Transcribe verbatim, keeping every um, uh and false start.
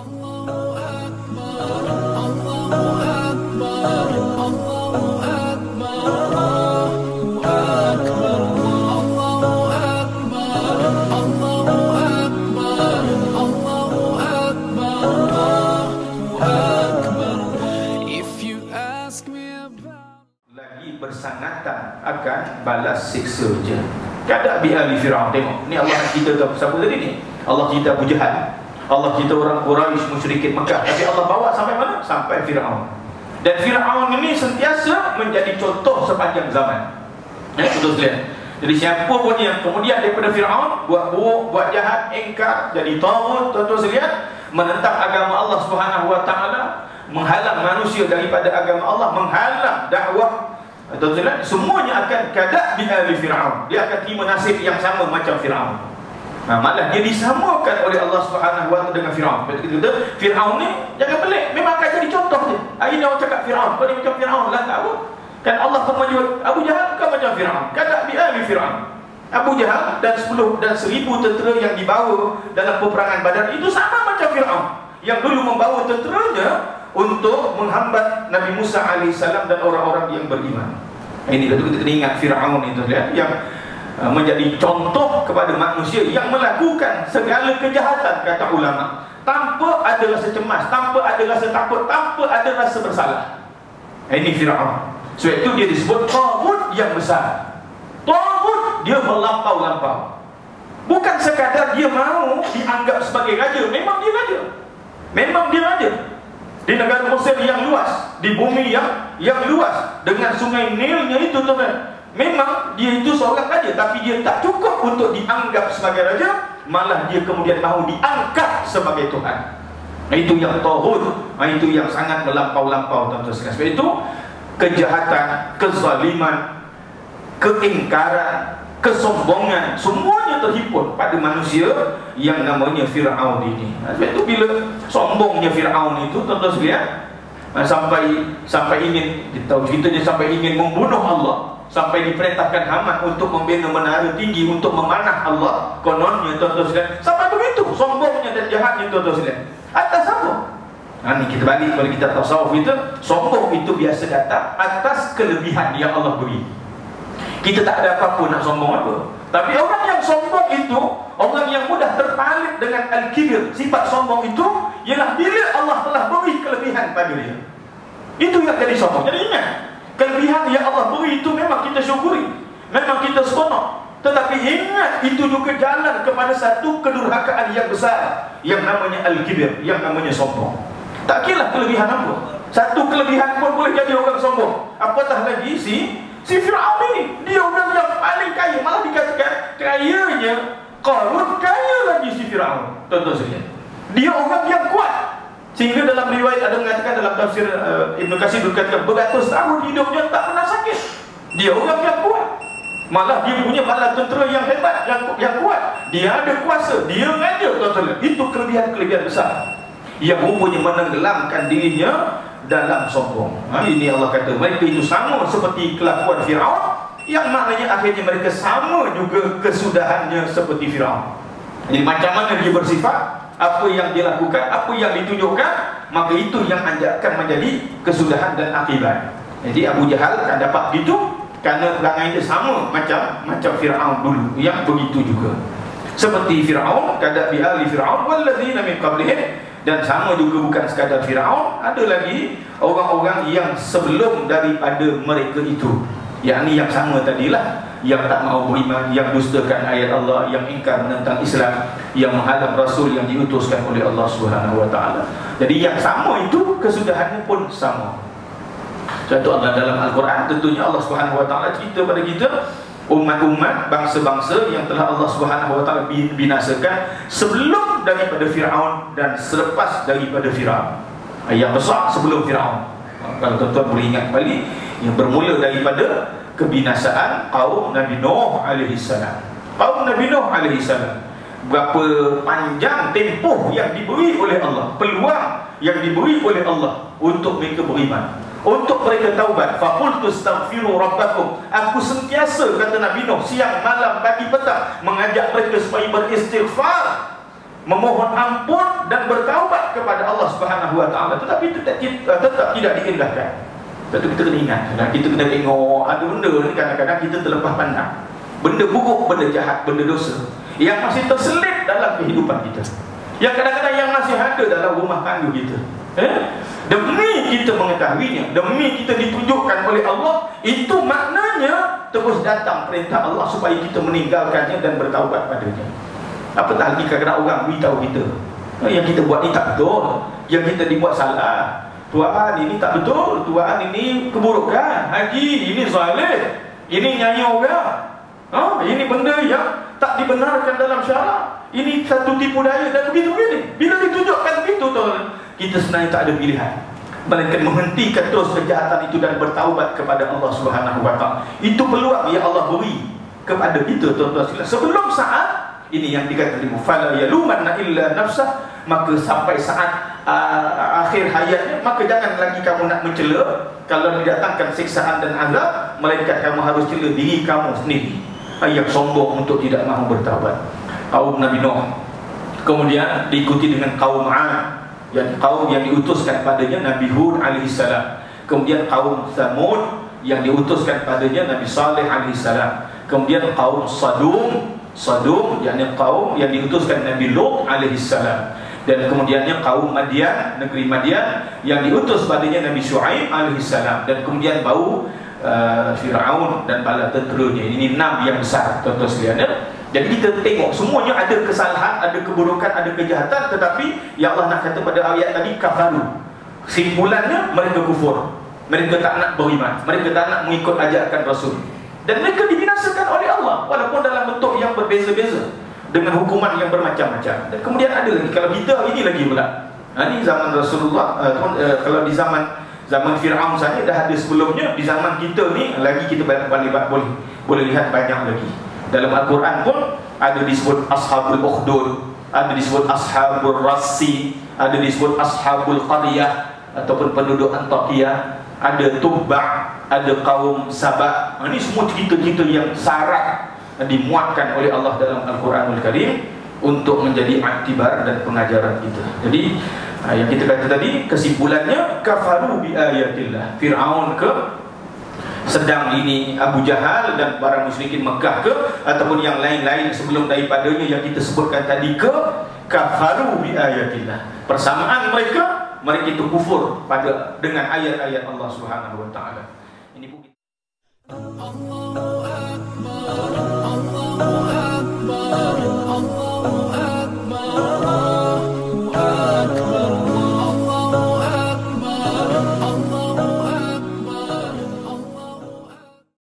bersangatan akan balas siksa je. Kada bi ali Firaun. Tengok, ni Allah kita tahu siapa tadi ni? Allah kita Abu Jahal. Allah kita orang Quraisy musyrikin Mekah. Tapi Allah bawa sampai mana? Sampai Firaun. Dan Firaun ini sentiasa menjadi contoh sepanjang zaman. Ya, betul sekalian. Jadi siapa pun yang kemudian daripada Firaun buat buruk, buat jahat, ingkar, jadi taghut, tuan-tuan sekalian, menentang agama Allah Subhanahu wa taala, menghalang manusia daripada agama Allah, menghalang dakwah, tuan-tuan, semuanya akan kadak bi ali Firaun. Dia akan terima nasib yang sama macam Firaun. Nah, malah dia disamakan oleh Allah Subhanahu wa taala dengan Firaun. Betul kata Firaun ni jangan pelik, memang akan jadi contoh dia. Hari ni orang cakap Firaun, kau ni macam Firaun lah, tak apa. Kan Allah pun menyebut Abu Jahal bukan macam Firaun. Kadak bi ali Firaun. Abu Jahal dan sepuluh dan seribu tentera yang dibawa dalam peperangan Badar itu sama macam Firaun yang dulu membawa tenteranya untuk menghambat Nabi Musa alaihissalam dan orang-orang yang beriman. Ini betul kita kena ingat Firaun itu ya, yang uh, menjadi contoh kepada manusia yang melakukan segala kejahatan, kata ulama, tanpa ada rasa cemas, tanpa ada rasa takut, tanpa ada rasa bersalah. Ini Firaun. Sebab itu dia disebut taghut yang besar. Taghut dia melampau-lampau. Bukan sekadar dia mau dianggap sebagai raja, memang dia raja. Memang dia raja. Di negara Mesir yang luas, di bumi yang yang luas dengan sungai Nilnya itu, tuan-tuan. Memang dia itu seorang raja, tapi dia tak cukup untuk dianggap sebagai raja, malah dia kemudian mahu diangkat sebagai Tuhan. Itu yang taghut, itu yang sangat melampau-lampau, tuan-tuan sekalian. Sebab itu kejahatan, kezaliman, keingkaran, kesombongan, semuanya terhimpun pada manusia yang namanya Firaun ini. Sebab itu bila sombongnya Firaun itu, tuan-tuan sekalian, sampai sampai ingin, kita tahu ceritanya, sampai ingin membunuh Allah, sampai diperintahkan Haman untuk membina menara tinggi untuk memanah Allah. Kononnya, tuan-tuan sekalian, sampai begitu sombongnya dan jahatnya, tuan-tuan sekalian. Atas apa? Nah, ni kita balik kalau kita tasawuf itu, sombong itu biasa datang atas kelebihan yang Allah beri. Kita tak ada apa-apa nak sombong apa. Tapi orang yang sombong itu, orang yang mudah terpalit dengan al-kibir, sifat sombong itu ialah bila Allah telah beri kelebihan pada dia. Itu yang jadi sombong. Jadi ingat, kelebihan yang Allah beri itu memang kita syukuri, memang kita seronok. Tetapi ingat, itu juga jalan kepada satu kedurhakaan yang besar, yang namanya al-kibir, yang namanya sombong. Tak kira kelebihan apa, satu kelebihan pun boleh jadi orang sombong. Apatah lagi si si Firaun ini, dia orang yang paling kaya, malah dikatakan kayanya Qarun kaya lagi si Firaun. Tuan-tuan sekalian, dia orang yang kuat, sehingga dalam riwayat ada mengatakan dalam tafsir uh, Ibnu Katsir berkata beratus tahun hidupnya tak pernah sakit. Dia orang yang kuat, malah dia punya bala tentera yang hebat, yang yang kuat. Dia ada kuasa, dia raja, tuan-tuan. Itu kelebihan-kelebihan besar yang rupanya menenggelamkan dirinya dalam sombong. Ha, ini Allah kata mereka itu sama seperti kelakuan Firaun, yang maknanya akhirnya mereka sama juga kesudahannya seperti Firaun. Jadi macam mana dia bersifat, apa yang dia lakukan, apa yang ditunjukkan, maka itu yang akan menjadi kesudahan dan akibat. Jadi Abu Jahal akan dapat begitu kerana perangai dia sama macam macam Firaun dulu, yang begitu juga. Seperti Firaun, kada bi ali Firaun walladzina min qablihim. Dan sama juga bukan sekadar Firaun, ada lagi orang-orang yang sebelum daripada mereka itu, yakni yang sama tadilah, yang tak mau beriman, yang dustakan ayat Allah, yang ingkar menentang Islam, yang menghalang Rasul yang diutuskan oleh Allah Subhanahu wa taala. Jadi yang sama itu kesudahannya pun sama. Contoh Allah dalam Al-Quran, tentunya Allah Subhanahu wa taala cerita pada kita umat-umat, bangsa-bangsa yang telah Allah Subhanahu wa taala binasakan sebelum daripada Firaun dan selepas daripada Firaun. Yang besar sebelum Firaun. Kalau tuan-tuan boleh ingat kembali, yang bermula daripada kebinasaan kaum Nabi Nuh alaihi salam. Kaum Nabi Nuh alaihi salam, berapa panjang tempoh yang diberi oleh Allah, peluang yang diberi oleh Allah untuk mereka beriman, untuk mereka taubat. Faqultu astaghfiru rabbakum. Aku sentiasa, kata Nabi Nuh, siang malam pagi petang mengajak mereka supaya beristighfar, memohon ampun dan bertaubat kepada Allah Subhanahu wa taala, tetapi tetap, tetap tidak diindahkan. Tentu kita kena ingat, dan kita kena tengok ada benda ni kadang-kadang kita terlepas pandang. Benda buruk, benda jahat, benda dosa yang masih terselit dalam kehidupan kita, yang kadang-kadang yang masih ada dalam rumah tangga kita. Eh? Demi kita mengetahuinya, demi kita ditunjukkan oleh Allah, itu maknanya terus datang perintah Allah supaya kita meninggalkannya dan bertaubat padanya. Apatah lagi kadang-kadang orang beritahu kita, yang kita buat ni tak betul, yang kita dibuat salah. Tuan, ini tak betul. Tuan, ini keburukan. Haji, ini zalim. Ini nyanyi orang. Ha? Ini benda yang tak dibenarkan dalam syarak. Ini satu tipu daya dan begitu begini. Bila ditunjukkan begitu, tuan, kita sebenarnya tak ada pilihan melainkan menghentikan terus kejahatan itu dan bertaubat kepada Allah Subhanahu wa taala. Itu peluang yang Allah beri kepada kita, tuan-tuan sekalian. Sebelum saat ini yang dikatakan fala yalumanna illa nafsah, maka sampai saat uh, akhir hayatnya, maka jangan lagi kamu nak mencela kalau didatangkan siksaan dan azab, melainkan kamu harus cela diri kamu sendiri yang sombong untuk tidak mahu bertaubat. Kaum Nabi Nuh, kemudian diikuti dengan kaum 'Ad, yang kaum yang diutuskan padanya Nabi Hud alaihissalam, kemudian kaum Thamud yang diutuskan padanya Nabi Saleh alaihissalam, kemudian kaum Sadum Sadum yakni kaum yang diutuskan Nabi Lut alaihissalam, dan kemudiannya kaum Madian, negeri Madian yang diutus padanya Nabi Syuaib alaihissalam, dan kemudian bau uh, Firaun dan bala tenteranya. Ini enam yang besar, tuan-tuan sekalian. Jadi kita tengok semuanya ada kesalahan, ada keburukan, ada kejahatan, tetapi ya Allah nak kata pada ayat tadi kafaru. Simpulannya mereka kufur, mereka tak nak beriman, mereka tak nak mengikut ajakan Rasul, dan mereka dibinasakan oleh Allah walaupun dalam bentuk yang berbeza-beza dengan hukuman yang bermacam-macam. Dan kemudian ada lagi, kalau kita ini lagi pula, ha, ini zaman Rasulullah, uh, uh, kalau di zaman zaman Fir'aun saja dah ada sebelumnya, di zaman kita ni lagi kita boleh boleh boleh lihat banyak lagi. Dalam Al-Quran pun ada disebut Ashabul Ukhdud, ada disebut Ashabul Rassi, ada disebut Ashabul Qaryah ataupun penduduk Antakya, ada Tubba', ada kaum Sabah. Ini semua cerita-cerita yang syarat dimuatkan oleh Allah dalam Al-Quranul Karim untuk menjadi iktibar dan pengajaran kita. Jadi yang kita kata tadi, kesimpulannya kafaru bi ayatillah. Fir'aun ke, sedang ini Abu Jahal dan para musyrikin Mekah ke, ataupun yang lain-lain sebelum daripadanya yang kita sebutkan tadi ke, kafaru bi ayatillah. Persamaan mereka, mereka itu kufur pada dengan ayat-ayat Allah Subhanahu wa taala. Ini